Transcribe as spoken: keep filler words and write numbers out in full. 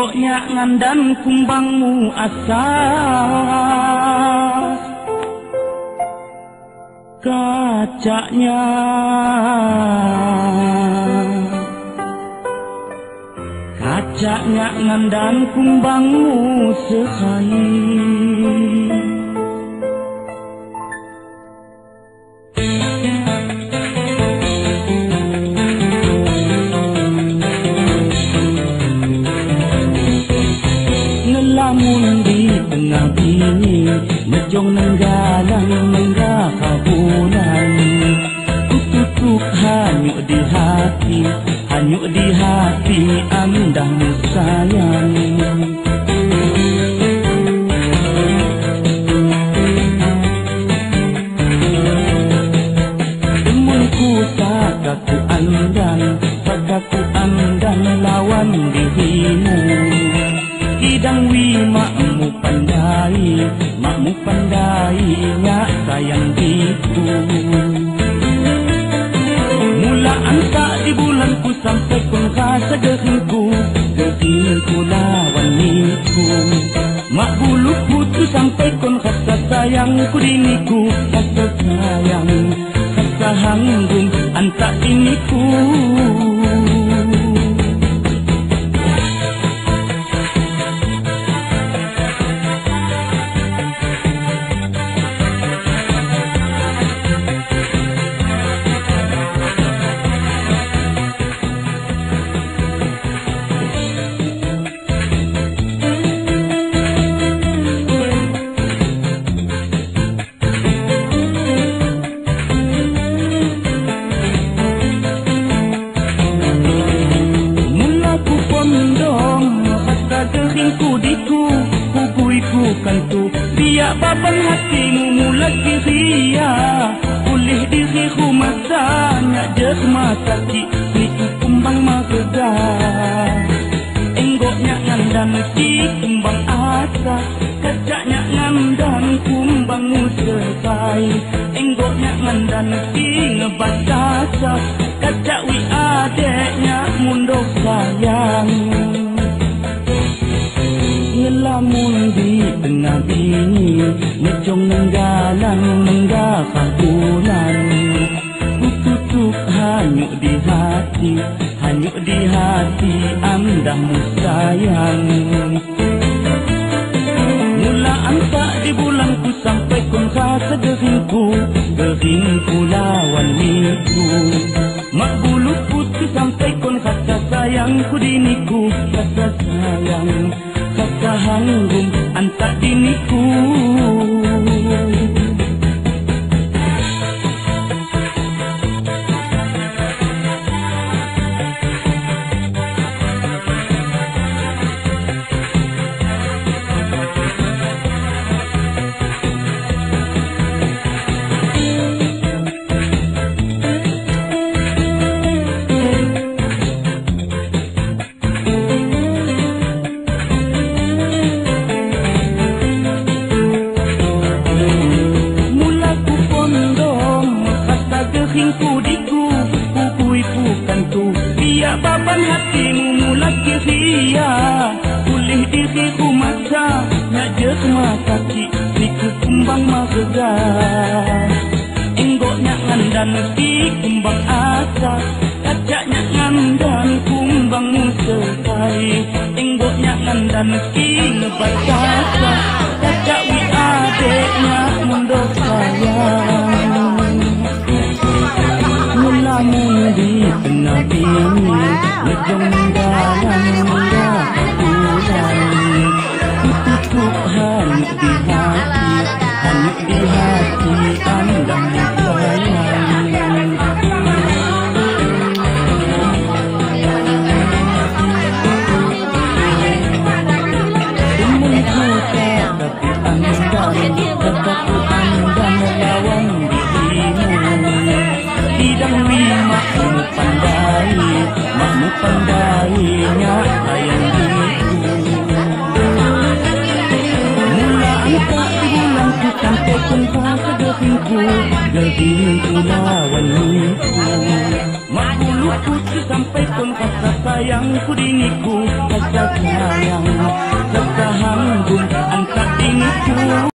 Enggoknya ngandan kumbangmu asas kacanya Kacanya ngandan kumbangmu sehai Ngelamun di tengah bini Mejong nenggalang menggah kabulan Tutup hanyut di hati Hanyut di hati andahmu sayang Temanku sakaku andan Sakaku andan lawan dirimu Hidang wi makmu pandai Makmu pandai nyak sayang itu Mulaan tak di bulanku sampai pun rasa gerinku Gerinku lawan niku Mak bulu putus sampai pun rasa sayangku diniku Rasa sayang, rasa hanggung antak diniku Biar baban hatimu mula kiria Pulih diriku masanya Jes masa ki Niku kumbang mageda Enggoknya ngandan ki kumbang asa Kajaknya ngandan kumbangmu selesai Enggoknya ngandan ki ngebatasa Kajak wi adeknya mundok sayang Ngelamun di tengah bini Ngejong nenggalang menggah bulan Tutup hanyut di hati Hanyut di hati andahmu sayang Mulaan tak di bulanku sampai kun rasa gerinku Gerinku lawan niku Mak bulu putih sampai kun rasa sayangku diniku Rasa sayang Rasa hanggung antak diniku Baban hatimu mula kiria Pulih diriku masa Nak jes masa ki Niku kumbang mageda Enggoknya ngandan ki kumbang asa Kajaknya ngandan kumbangmu selesai Enggoknya ngandan ki ngebatasa Kajak wi adeknya mundok sayang Mulamun di tengah bini Ngejong nenggalang menggah bulan Tutup hanyut di hati Hanyut di hati andahmu sayang Temanku sakaku andan Sakaku andan lawan dirimu Hidang wi makmu pandai Makmu pandai nyak Geringku lawan niku mak bulu putih sampai pun rasa sayangku diniku rasa sayang rasa hambun angkat diniku